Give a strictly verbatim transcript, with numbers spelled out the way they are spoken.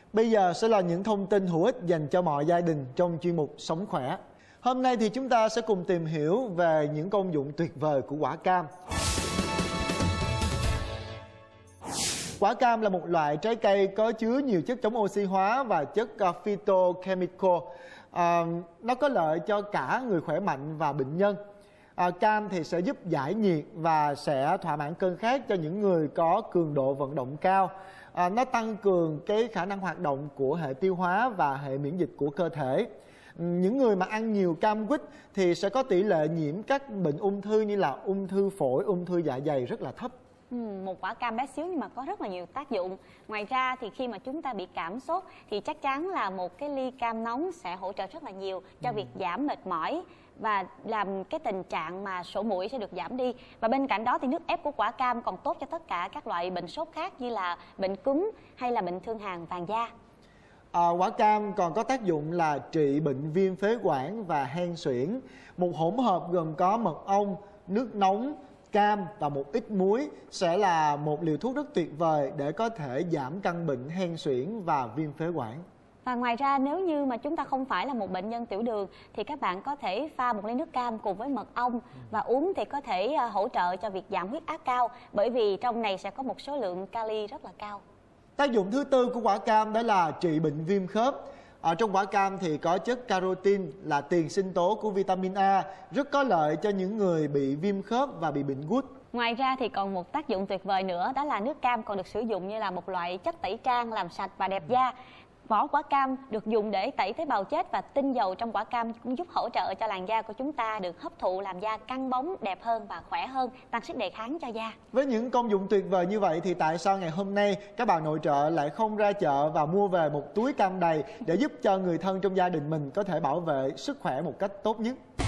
Bây giờ sẽ là những thông tin hữu ích dành cho mọi gia đình trong chuyên mục Sống Khỏe. Hôm nay thì chúng ta sẽ cùng tìm hiểu về những công dụng tuyệt vời của quả cam. Quả cam là một loại trái cây có chứa nhiều chất chống oxy hóa và chất phytochemical. À, nó có lợi cho cả người khỏe mạnh và bệnh nhân. À, cam thì sẽ giúp giải nhiệt và sẽ thỏa mãn cơn khát cho những người có cường độ vận động cao. À, nó tăng cường cái khả năng hoạt động của hệ tiêu hóa và hệ miễn dịch của cơ thể. Những người mà ăn nhiều cam quýt thì sẽ có tỷ lệ nhiễm các bệnh ung thư như là ung thư phổi, ung thư dạ dày rất là thấp. Ừ, một quả cam bé xíu nhưng mà có rất là nhiều tác dụng. Ngoài ra thì khi mà chúng ta bị cảm sốt thì chắc chắn là một cái ly cam nóng sẽ hỗ trợ rất là nhiều cho ừ. việc giảm mệt mỏi và làm cái tình trạng mà sổ mũi sẽ được giảm đi. Và bên cạnh đó thì nước ép của quả cam còn tốt cho tất cả các loại bệnh sốt khác như là bệnh cúm hay là bệnh thương hàn vàng da. À, quả cam còn có tác dụng là trị bệnh viêm phế quản và hen suyễn. Một hỗn hợp gồm có mật ong, nước nóng, cam và một ít muối sẽ là một liều thuốc rất tuyệt vời để có thể giảm căn bệnh hen suyễn và viêm phế quản. Và ngoài ra nếu như mà chúng ta không phải là một bệnh nhân tiểu đường thì các bạn có thể pha một ly nước cam cùng với mật ong và uống thì có thể hỗ trợ cho việc giảm huyết áp cao, bởi vì trong này sẽ có một số lượng kali rất là cao. Tác dụng thứ tư của quả cam đó là trị bệnh viêm khớp. Ở trong quả cam thì có chất carotin là tiền sinh tố của vitamin A, rất có lợi cho những người bị viêm khớp và bị bệnh gút. Ngoài ra thì còn một tác dụng tuyệt vời nữa, đó là nước cam còn được sử dụng như là một loại chất tẩy trang làm sạch và đẹp da. Vỏ quả cam được dùng để tẩy tế bào chết và tinh dầu trong quả cam cũng giúp hỗ trợ cho làn da của chúng ta được hấp thụ, làm da căng bóng, đẹp hơn và khỏe hơn, tăng sức đề kháng cho da. Với những công dụng tuyệt vời như vậy thì tại sao ngày hôm nay các bà nội trợ lại không ra chợ và mua về một túi cam đầy để giúp cho người thân trong gia đình mình có thể bảo vệ sức khỏe một cách tốt nhất?